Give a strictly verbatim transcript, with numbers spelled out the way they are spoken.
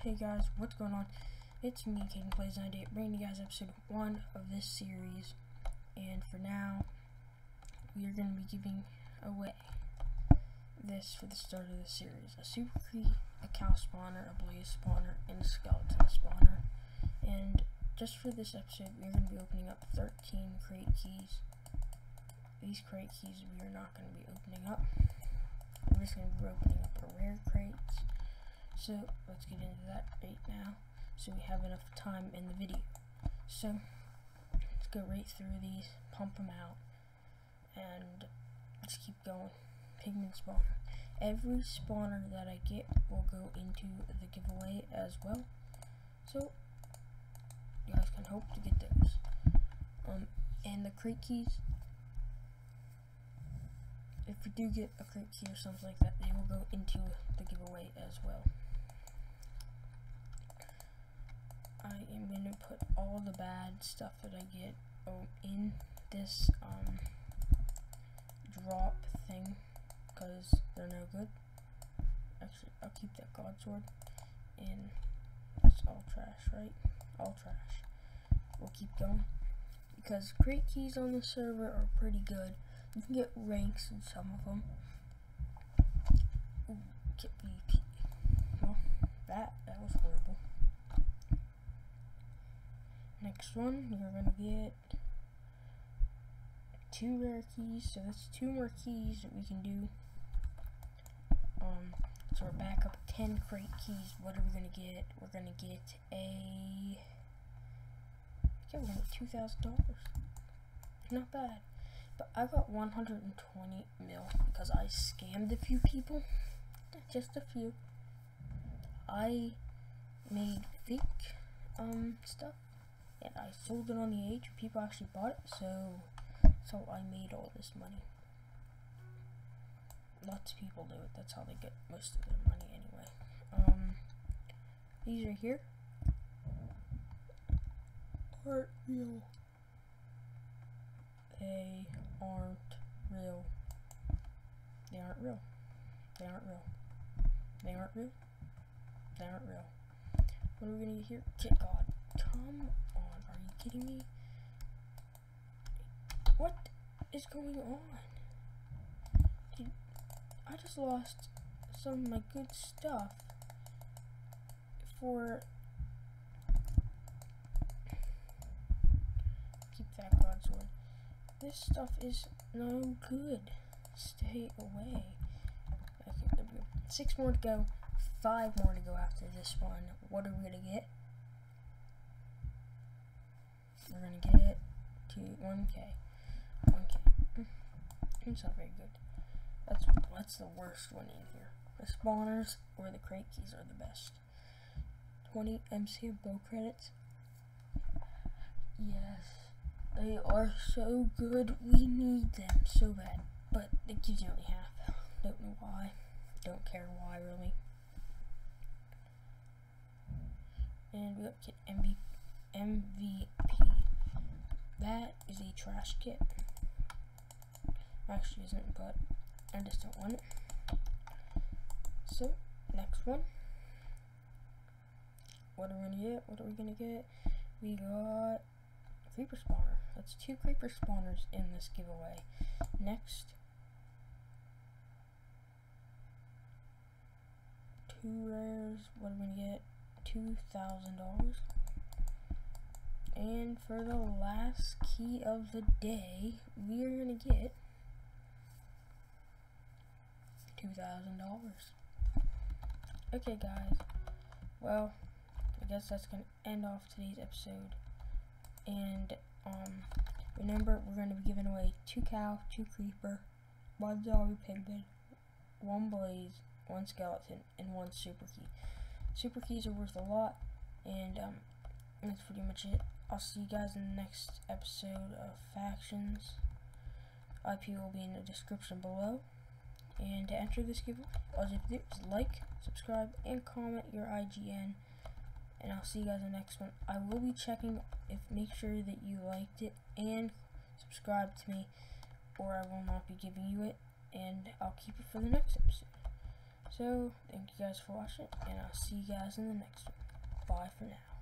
Hey guys, what's going on? It's me, Caden Plays ninety-eight, bringing you guys episode one of this series. And for now, we are going to be giving away this for the start of the series: a super key, a cow spawner, a blaze spawner, and a skeleton spawner. And just for this episode, we're going to be opening up thirteen crate keys. These crate keys we are not going to be opening up. We're just going to be opening up our rare crates. So let's get into that right now, so we have enough time in the video. So let's go right through these, pump them out, and let's keep going. Pigman spawner. Every spawner that I get will go into the giveaway as well, so you guys can hope to get those. Um, and the crate keys, if we do get a crate key or something like that, they will go into the giveaway as well. I am going to put all the bad stuff that I get oh, in this um, drop thing, because they're no good. Actually, I'll keep that god sword, and that's all trash, right? All trash. We'll keep going, because crate keys on the server are pretty good. You can get ranks in some of them. Ooh, get V P. Well, that, that was horrible. Next one, you're gonna get two rare keys, so that's two more keys that we can do. Um, so we're back up ten crate keys. What are we gonna get? We're gonna get a, okay, we're gonna get two thousand dollars. Not bad. But I got one hundred twenty mil because I scammed a few people. Just a few. I made fake um stuff, and I sold it on the age. People actually bought it, so so I made all this money. Lots of people do it. That's how they get most of their money anyway. Um, these are here. Aren't real. They aren't real. They aren't real. They aren't real. They aren't real. They aren't real. What are we gonna get here? Kit God. Come on, are you kidding me? What is going on? Dude, I just lost some of my good stuff for keep that god sword. This stuff is no good. Stay away. Okay, there we go. Six more to go. Five more to go after this one. What are we gonna get? We're gonna get to one K. one K. It's not very good. That's that's the worst one in here. The spawners or the crate keys are the best. twenty M C of bow credits. Yes. They are so good. We need them so bad. But it gives you only half. Don't know why. Don't care why, really. And we got kit M V P. That is a trash kit. Actually isn't, but I just don't want it. So, next one. What are we gonna get? What are we gonna get? We got creeper spawner. That's two creeper spawners in this giveaway. Next, two rares. What are we gonna get? Two thousand dollars. And for the last key of the day, we are gonna get two thousand dollars. Okay, guys. Well, I guess that's gonna end off today's episode. And um, remember, we're going to be giving away two cow, two creeper, one zombie pigman, one blaze, one skeleton, and one super key. Super keys are worth a lot, and um, that's pretty much it. I'll see you guys in the next episode of Factions. I P will be in the description below. And to enter this giveaway, all you have to do is like, subscribe, and comment your I G N. And I'll see you guys in the next one. I will be checking if make sure that you liked it and subscribe to me, or I will not be giving you it, and I'll keep it for the next episode. So thank you guys for watching, and I'll see you guys in the next one. bye for now.